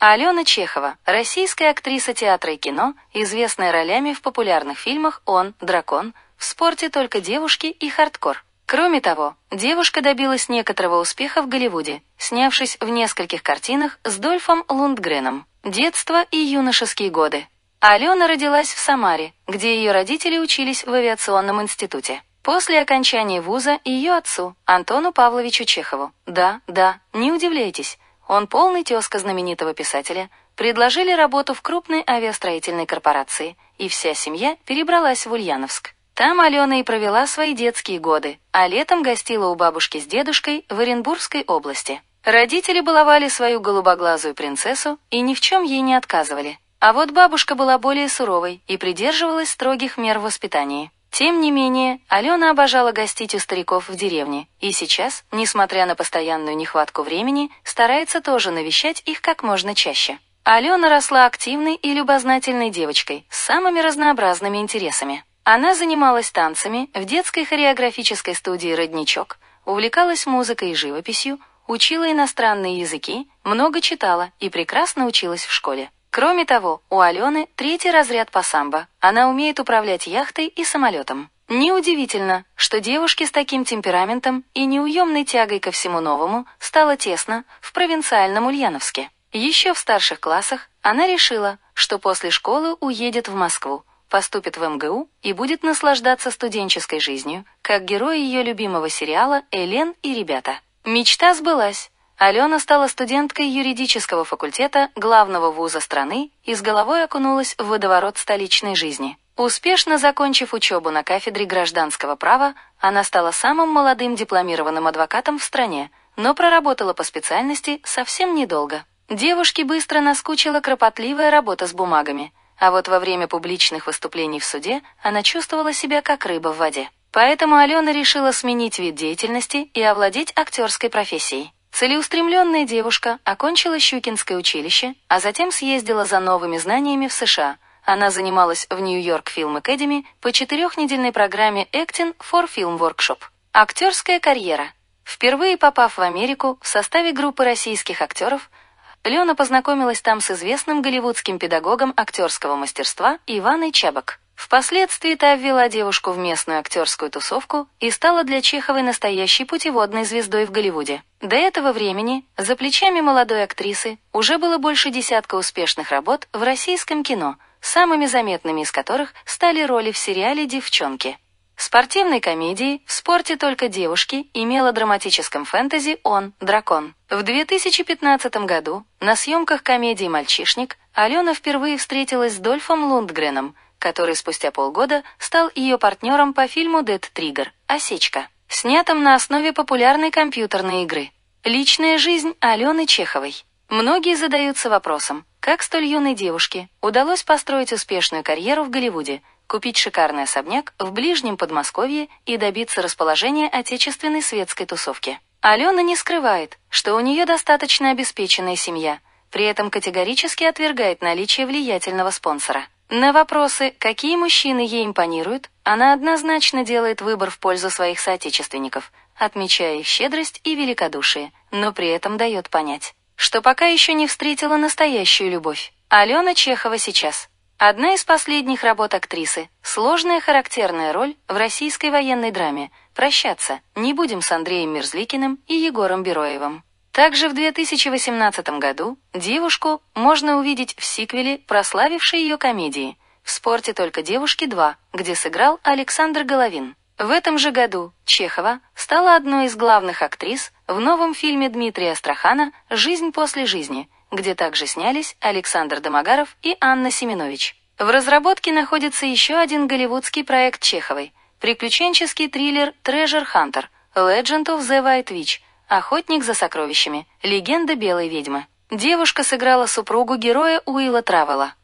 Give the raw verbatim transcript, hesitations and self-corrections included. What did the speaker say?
Алена Чехова – российская актриса театра и кино, известная ролями в популярных фильмах «Он», «Дракон», «В спорте только девушки» и «Хардкор». Кроме того, девушка добилась некоторого успеха в Голливуде, снявшись в нескольких картинах с Дольфом Лундгреном. Детство и юношеские годы. Алена родилась в Самаре, где ее родители учились в авиационном институте. После окончания вуза ее отцу, Антону Павловичу Чехову, да, да, не удивляйтесь, он полный тезка знаменитого писателя, предложили работу в крупной авиастроительной корпорации, и вся семья перебралась в Ульяновск. Там Алена и провела свои детские годы, а летом гостила у бабушки с дедушкой в Оренбургской области. Родители баловали свою голубоглазую принцессу и ни в чем ей не отказывали. А вот бабушка была более суровой и придерживалась строгих мер в воспитании. Тем не менее, Алена обожала гостить у стариков в деревне, и сейчас, несмотря на постоянную нехватку времени, старается тоже навещать их как можно чаще. Алена росла активной и любознательной девочкой с самыми разнообразными интересами. Она занималась танцами в детской хореографической студии «Родничок», увлекалась музыкой и живописью, учила иностранные языки, много читала и прекрасно училась в школе. Кроме того, у Алены третий разряд по самбо, она умеет управлять яхтой и самолетом. Неудивительно, что девушке с таким темпераментом и неуемной тягой ко всему новому стало тесно в провинциальном Ульяновске. Еще в старших классах она решила, что после школы уедет в Москву, поступит в эм гэ у и будет наслаждаться студенческой жизнью, как герой ее любимого сериала «Элен и ребята». Мечта сбылась. Алена стала студенткой юридического факультета главного вуза страны и с головой окунулась в водоворот столичной жизни. Успешно закончив учебу на кафедре гражданского права, она стала самым молодым дипломированным адвокатом в стране, но проработала по специальности совсем недолго. Девушке быстро наскучила кропотливая работа с бумагами, а вот во время публичных выступлений в суде она чувствовала себя как рыба в воде. Поэтому Алена решила сменить вид деятельности и овладеть актерской профессией. Целеустремленная девушка окончила Щукинское училище, а затем съездила за новыми знаниями в США. Она занималась в Нью-Йорк Film Academy по четырехнедельной программе Acting for Film Workshop. Актерская карьера. Впервые попав в Америку в составе группы российских актеров, Алена познакомилась там с известным голливудским педагогом актерского мастерства Иваной Чабок. Впоследствии та ввела девушку в местную актерскую тусовку и стала для Чеховой настоящей путеводной звездой в Голливуде. До этого времени за плечами молодой актрисы уже было больше десятка успешных работ в российском кино, самыми заметными из которых стали роли в сериале «Девчонки», спортивной комедии «В спорте только девушки» и мелодраматическом фэнтези «Он, дракон». В две тысячи пятнадцатом году на съемках комедии «Мальчишник» Алена впервые встретилась с Дольфом Лундгреном, который спустя полгода стал ее партнером по фильму «Дед Триггер. Осечка», снятом на основе популярной компьютерной игры. Личная жизнь Алены Чеховой. Многие задаются вопросом, как столь юной девушке удалось построить успешную карьеру в Голливуде, купить шикарный особняк в ближнем Подмосковье и добиться расположения отечественной светской тусовки. Алена не скрывает, что у нее достаточно обеспеченная семья, при этом категорически отвергает наличие влиятельного спонсора. На вопросы, какие мужчины ей импонируют, она однозначно делает выбор в пользу своих соотечественников, отмечая их щедрость и великодушие, но при этом дает понять, что пока еще не встретила настоящую любовь. Алена Чехова сейчас. Одна из последних работ актрисы – сложная характерная роль в российской военной драме «Прощаться, не будем» с Андреем Мерзликиным и Егором Бероевым. Также в две тысячи восемнадцатом году девушку можно увидеть в сиквеле прославившей ее комедии «В спорте только девушки два», где сыграл Александр Головин. В этом же году Чехова стала одной из главных актрис в новом фильме Дмитрия Астрахана «Жизнь после жизни», где также снялись Александр Домогаров и Анна Семенович. В разработке находится еще один голливудский проект Чеховой – приключенческий триллер «Treasure Hunter. Legend of the White Witch», «Охотник за сокровищами. Легенда белой ведьмы». Девушка сыграла супругу героя Уилла Травелла.